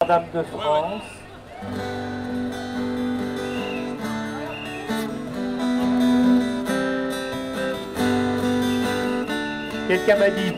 Dame de France. Quelqu'un m'a dit,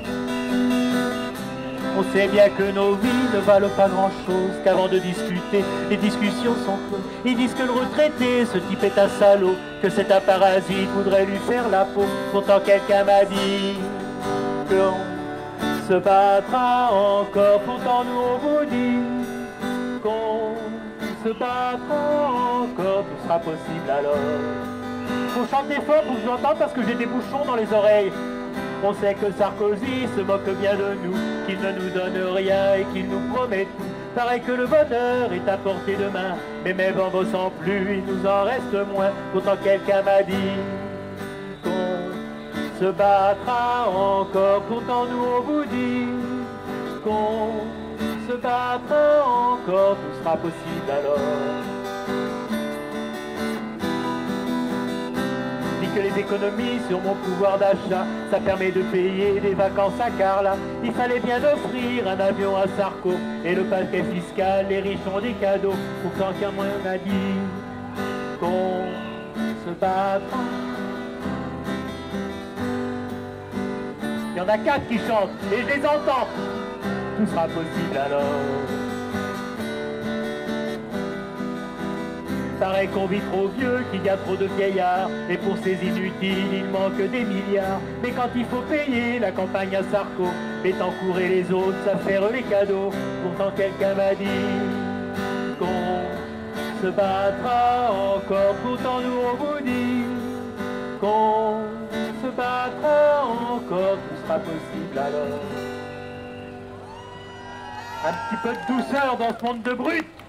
on sait bien que nos vies ne valent pas grand-chose, qu'avant de discuter, les discussions sont closes. Ils disent que le retraité, ce type est un salaud, que c'est un parasite, voudrait lui faire la peau. Pourtant quelqu'un m'a dit qu'on se battra encore, pourtant nous on vous dit qu'on se battra encore, tout sera possible alors. Faut chanter fort pour que je l'entende parce que j'ai des bouchons dans les oreilles. On sait que Sarkozy se moque bien de nous, qu'il ne nous donne rien et qu'il nous promet tout. Paraît que le bonheur est à portée de main, mais même en bossant plus, il nous en reste moins. Pourtant quelqu'un m'a dit qu'on se battra encore, pourtant nous on vous dit qu'on se battra encore, tout sera possible alors. Que les économies sur mon pouvoir d'achat, ça permet de payer des vacances à Carla. Il fallait bien offrir un avion à Sarko et le paquet fiscal, les riches ont des cadeaux. Pourtant qu'un moins m'a dit qu'on se battra. Il y en a 4 qui chantent et je les entends. Tout sera possible alors. Paraît qu'on vit trop vieux, qu'il y a trop de vieillards, et pour ces inutiles, il manque des milliards. Mais quand il faut payer la campagne à Sarko, et encourer les autres, ça faire les cadeaux. Pourtant quelqu'un m'a dit qu'on se battra encore, pourtant nous on vous dit qu'on se battra encore, tout sera possible alors. Un petit peu de douceur dans ce monde de brutes.